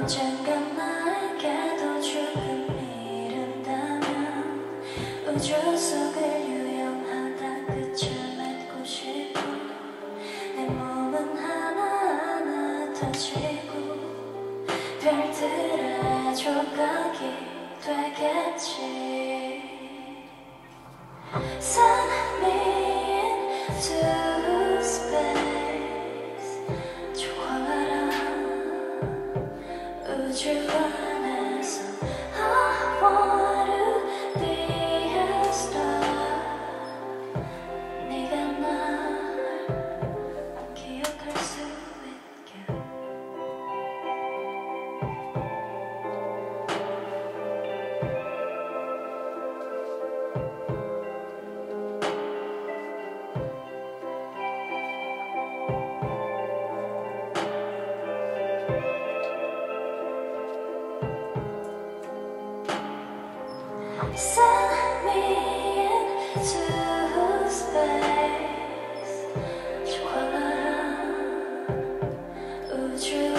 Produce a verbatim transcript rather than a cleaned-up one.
언젠가 나에게도 조금 이른다면 우주 속을 유영하다 끝을 맺고 싶어. 내 몸은 하나하나 터지고 별들의 조각이 되겠지. Send me into space. 저 광활한 우주 안에서 I want to be a star. 네가 날 기억할 수 있게. Send me into space. 저 광활한 우주